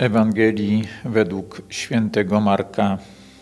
Ewangelii według świętego Marka.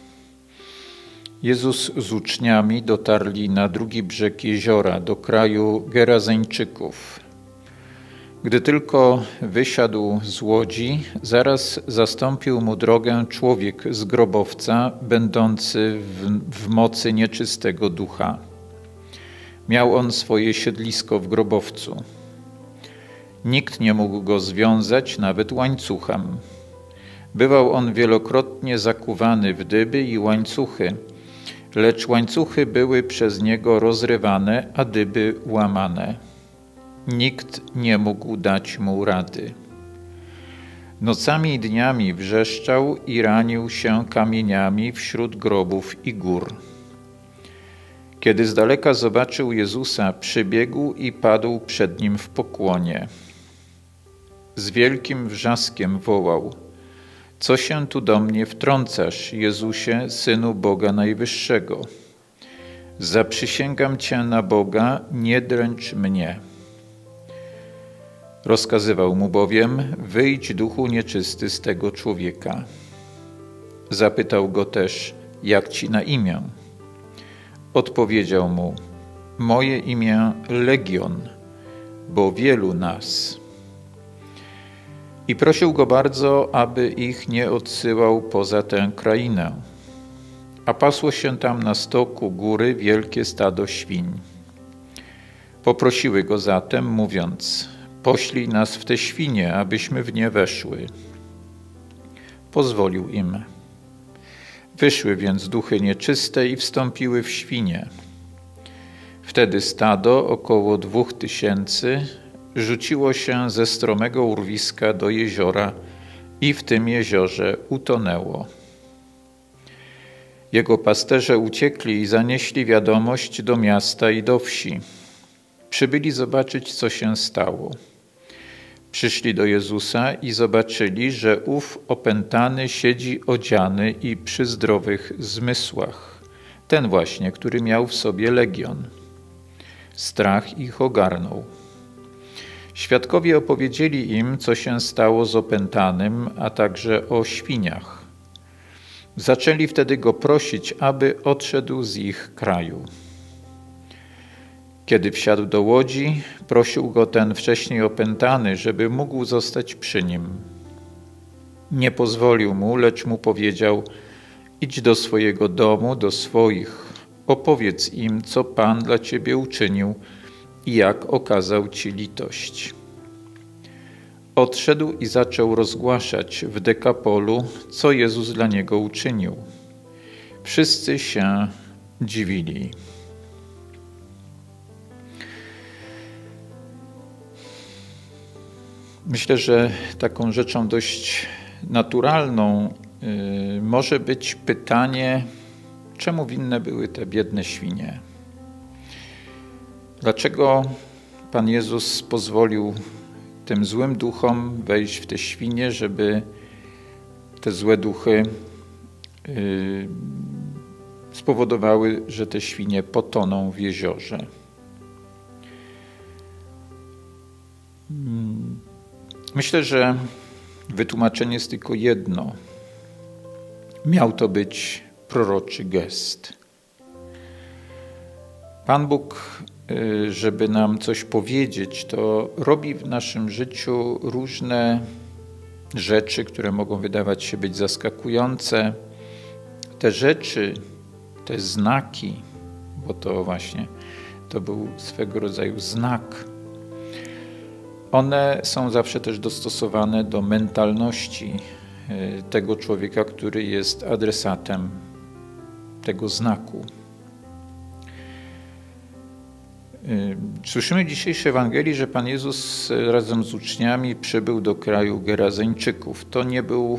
Jezus z uczniami dotarli na drugi brzeg jeziora, do kraju Gerazeńczyków. Gdy tylko wysiadł z łodzi, zaraz zastąpił mu drogę człowiek z grobowca, będący w mocy nieczystego ducha. Miał on swoje siedlisko w grobowcu. Nikt nie mógł go związać nawet łańcuchem. Bywał on wielokrotnie zakuwany w dyby i łańcuchy, lecz łańcuchy były przez niego rozrywane, a dyby łamane. Nikt nie mógł dać mu rady. Nocami i dniami wrzeszczał i ranił się kamieniami wśród grobów i gór. Kiedy z daleka zobaczył Jezusa, przybiegł i padł przed nim w pokłonie. Z wielkim wrzaskiem wołał: „Co się tu do mnie wtrącasz, Jezusie, Synu Boga Najwyższego? Zaprzysięgam Cię na Boga, nie dręcz mnie”. Rozkazywał mu bowiem: „Wyjdź, duchu nieczysty, z tego człowieka”. Zapytał go też: „Jak ci na imię?” Odpowiedział mu: „Moje imię Legion, bo wielu nas”. I prosił go bardzo, aby ich nie odsyłał poza tę krainę. A pasło się tam na stoku góry wielkie stado świń. Poprosiły go zatem, mówiąc: „Poślij nas w te świnie, abyśmy w nie weszły”. Pozwolił im. Wyszły więc duchy nieczyste i wstąpiły w świnie. Wtedy stado, około 2000, rzuciło się ze stromego urwiska do jeziora i w tym jeziorze utonęło. Jego pasterze uciekli i zanieśli wiadomość do miasta i do wsi. Przybyli zobaczyć, co się stało. Przyszli do Jezusa i zobaczyli, że ów opętany siedzi odziany i przy zdrowych zmysłach. Ten właśnie, który miał w sobie legion. Strach ich ogarnął. Świadkowie opowiedzieli im, co się stało z opętanym, a także o świniach. Zaczęli wtedy go prosić, aby odszedł z ich kraju. Kiedy wsiadł do łodzi, prosił go ten wcześniej opętany, żeby mógł zostać przy nim. Nie pozwolił mu, lecz mu powiedział: „Idź do swojego domu, do swoich, opowiedz im, co Pan dla ciebie uczynił i jak okazał ci litość”. Odszedł i zaczął rozgłaszać w Dekapolu, co Jezus dla niego uczynił. Wszyscy się dziwili. Myślę, że taką rzeczą dość naturalną może być pytanie, czemu winne były te biedne świnie? Dlaczego Pan Jezus pozwolił tym złym duchom wejść w te świnie, żeby te złe duchy spowodowały, że te świnie potoną w jeziorze? Myślę, że wytłumaczenie jest tylko jedno. Miał to być proroczy gest. Pan Bóg, żeby nam coś powiedzieć, to robi w naszym życiu różne rzeczy, które mogą wydawać się być zaskakujące. Te rzeczy, te znaki, bo to właśnie to był swego rodzaju znak, one są zawsze też dostosowane do mentalności tego człowieka, który jest adresatem tego znaku. Słyszymy w dzisiejszej Ewangelii, że Pan Jezus razem z uczniami przybył do kraju Gerazeńczyków. To nie był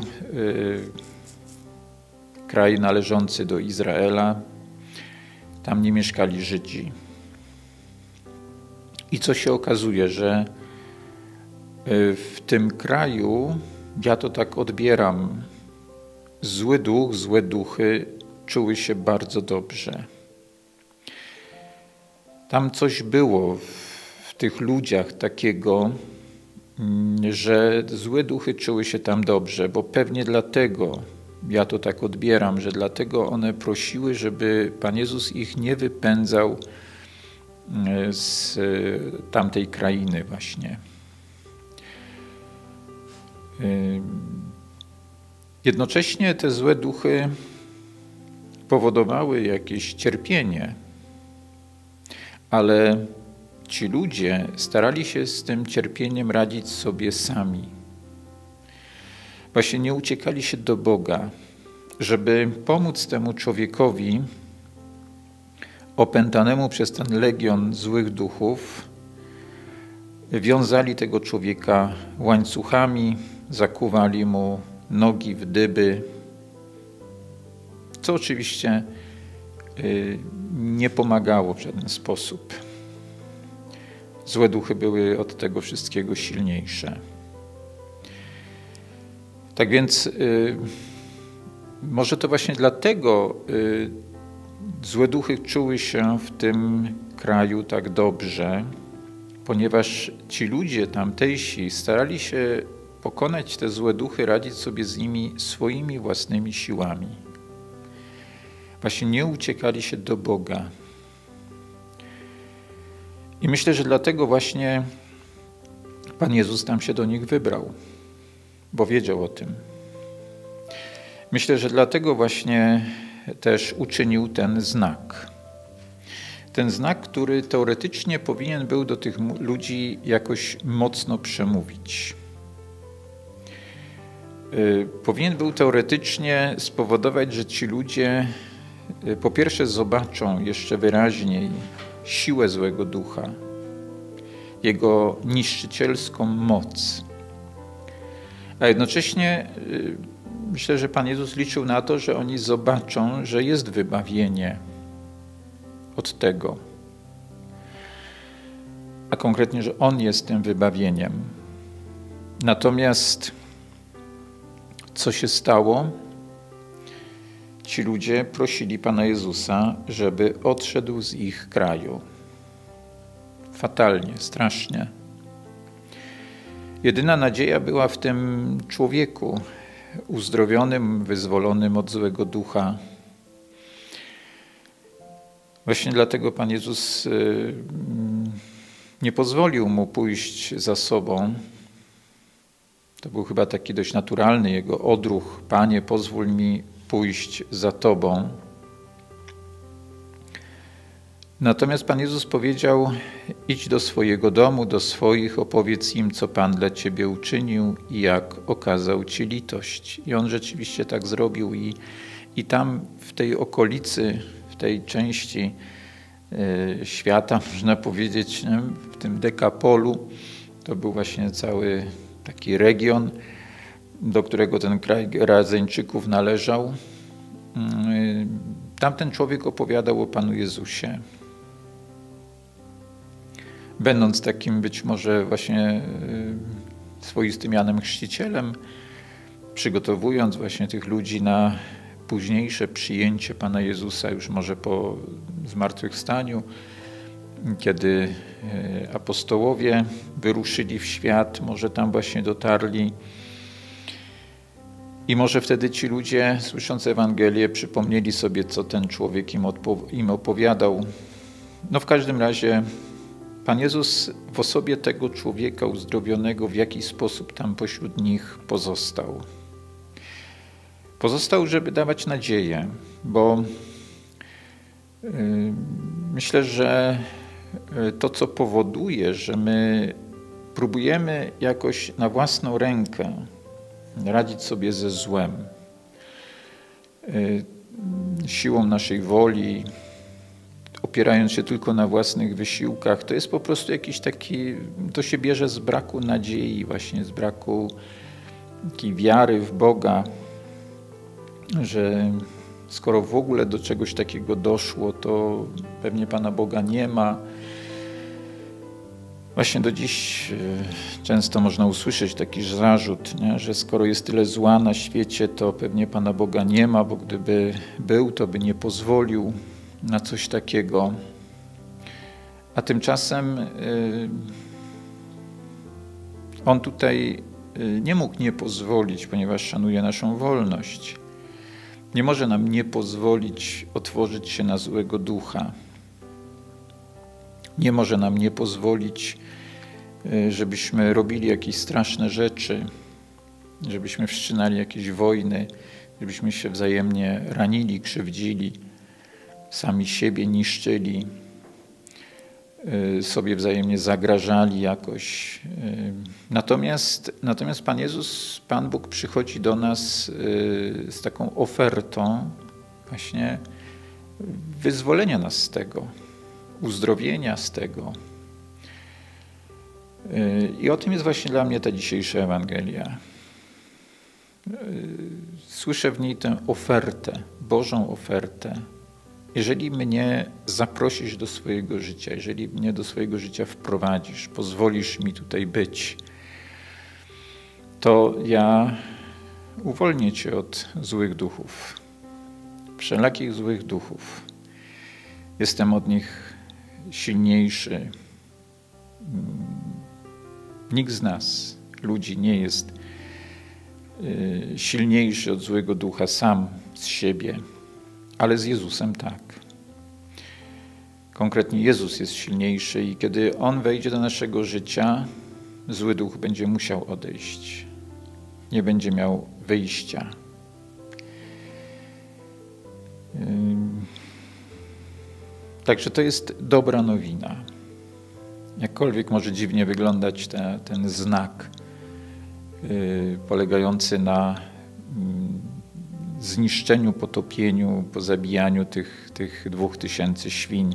kraj należący do Izraela. Tam nie mieszkali Żydzi. I co się okazuje, że w tym kraju, ja to tak odbieram, zły duch, złe duchy czuły się bardzo dobrze. Tam coś było w tych ludziach takiego, że złe duchy czuły się tam dobrze, bo pewnie dlatego, ja to tak odbieram, że dlatego one prosiły, żeby Pan Jezus ich nie wypędzał z tamtej krainy właśnie. Jednocześnie te złe duchy powodowały jakieś cierpienie, ale ci ludzie starali się z tym cierpieniem radzić sobie sami. Właśnie nie uciekali się do Boga, żeby pomóc temu człowiekowi opętanemu przez ten legion złych duchów. Wiązali tego człowieka łańcuchami, zakuwali mu nogi w dyby, co oczywiście nie pomagało w żaden sposób. Złe duchy były od tego wszystkiego silniejsze. Tak więc może to właśnie dlatego złe duchy czuły się w tym kraju tak dobrze, ponieważ ci ludzie tamtejsi starali się pokonać te złe duchy, radzić sobie z nimi swoimi własnymi siłami. Właśnie nie uciekali się do Boga. I myślę, że dlatego właśnie Pan Jezus tam się do nich wybrał, bo wiedział o tym. Myślę, że dlatego właśnie też uczynił ten znak. Ten znak, który teoretycznie powinien był do tych ludzi jakoś mocno przemówić. Powinien był teoretycznie spowodować, że ci ludzie po pierwsze zobaczą jeszcze wyraźniej siłę złego ducha, jego niszczycielską moc. A jednocześnie myślę, że Pan Jezus liczył na to, że oni zobaczą, że jest wybawienie od tego. A konkretnie, że On jest tym wybawieniem. Natomiast co się stało? Ci ludzie prosili Pana Jezusa, żeby odszedł z ich kraju. Fatalnie, strasznie. Jedyna nadzieja była w tym człowieku uzdrowionym, wyzwolonym od złego ducha. Właśnie dlatego Pan Jezus nie pozwolił mu pójść za sobą. To był chyba taki dość naturalny jego odruch. Panie, pozwól mi pójść za Tobą. Natomiast Pan Jezus powiedział, idź do swojego domu, do swoich, opowiedz im, co Pan dla Ciebie uczynił i jak okazał Ci litość. I On rzeczywiście tak zrobił i tam w tej okolicy, w tej części świata, można powiedzieć, w tym Dekapolu, to był właśnie cały taki region, do którego ten kraj Gerazeńczyków należał. Tamten człowiek opowiadał o Panu Jezusie. Będąc takim być może właśnie swoistym Janem Chrzcicielem, przygotowując właśnie tych ludzi na późniejsze przyjęcie Pana Jezusa, już może po zmartwychwstaniu, kiedy apostołowie wyruszyli w świat, może tam właśnie dotarli. I może wtedy ci ludzie, słysząc Ewangelię, przypomnieli sobie, co ten człowiek im opowiadał. No w każdym razie Pan Jezus w osobie tego człowieka uzdrowionego w jakiś sposób tam pośród nich pozostał. Pozostał, żeby dawać nadzieję, bo myślę, że to, co powoduje, że my próbujemy jakoś na własną rękę radzić sobie ze złem, siłą naszej woli, opierając się tylko na własnych wysiłkach, to jest po prostu jakiś taki, to się bierze z braku nadziei, właśnie z braku takiej wiary w Boga, że skoro w ogóle do czegoś takiego doszło, to pewnie Pana Boga nie ma. Właśnie do dziś często można usłyszeć taki zarzut, nie? Że skoro jest tyle zła na świecie, to pewnie Pana Boga nie ma, bo gdyby był, to by nie pozwolił na coś takiego. A tymczasem On tutaj nie mógł nie pozwolić, ponieważ szanuje naszą wolność. Nie może nam nie pozwolić otworzyć się na złego ducha. Nie może nam nie pozwolić, żebyśmy robili jakieś straszne rzeczy, żebyśmy wszczynali jakieś wojny, żebyśmy się wzajemnie ranili, krzywdzili, sami siebie niszczyli, sobie wzajemnie zagrażali jakoś. Natomiast Pan Jezus, Pan Bóg przychodzi do nas z taką ofertą właśnie wyzwolenia nas z tego, uzdrowienia z tego. I o tym jest właśnie dla mnie ta dzisiejsza Ewangelia. Słyszę w niej tę ofertę, Bożą ofertę. Jeżeli mnie zaprosisz do swojego życia, jeżeli mnie do swojego życia wprowadzisz, pozwolisz mi tutaj być, to ja uwolnię Cię od złych duchów, wszelakich złych duchów. Jestem od nich silniejszy. Nikt z nas, ludzi, nie jest silniejszy od złego ducha sam z siebie, ale z Jezusem tak. Konkretnie Jezus jest silniejszy i kiedy On wejdzie do naszego życia, zły duch będzie musiał odejść. Nie będzie miał wyjścia. Także to jest dobra nowina. Jakkolwiek może dziwnie wyglądać ten znak polegający na zniszczeniu, potopieniu, pozabijaniu tych 2000 świń.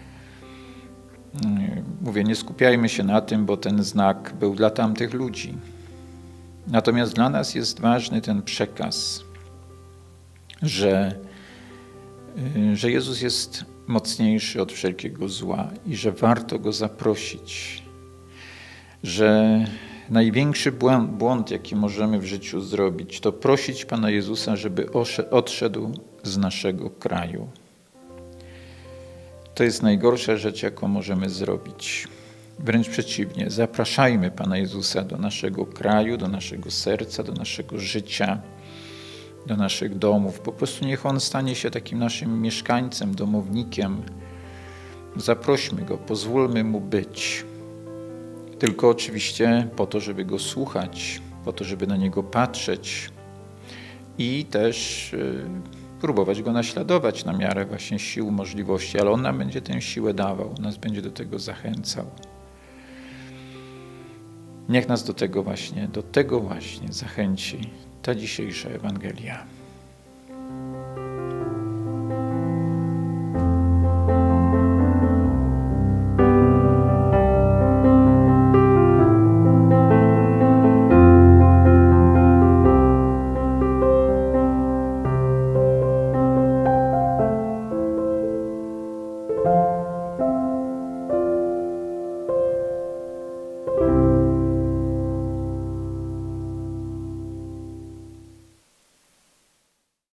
Mówię, nie skupiajmy się na tym, bo ten znak był dla tamtych ludzi. Natomiast dla nas jest ważny ten przekaz, że Jezus jest mocniejszy od wszelkiego zła i że warto Go zaprosić, że największy błąd, jaki możemy w życiu zrobić, to prosić Pana Jezusa, żeby odszedł z naszego kraju. To jest najgorsza rzecz, jaką możemy zrobić. Wręcz przeciwnie, zapraszajmy Pana Jezusa do naszego kraju, do naszego serca, do naszego życia, do naszych domów. Po prostu niech On stanie się takim naszym mieszkańcem, domownikiem. Zaprośmy Go, pozwólmy Mu być. Tylko oczywiście po to, żeby Go słuchać, po to, żeby na Niego patrzeć i też próbować Go naśladować na miarę właśnie sił, możliwości, ale On nam będzie tę siłę dawał, nas będzie do tego zachęcał. Niech nas do tego właśnie zachęci ta dzisiejsza Ewangelia.